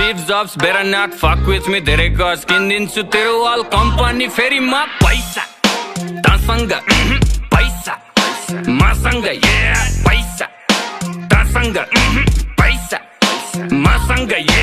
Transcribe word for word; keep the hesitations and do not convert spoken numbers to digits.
Steve Jobs better not fuck with me. धेरै गज किनिदिन्छु तेरो वाल कम्पनी फेरिमा पैसा तसँग पैसा मसँग yeah पैसा तसँग पैसा मसँग yeah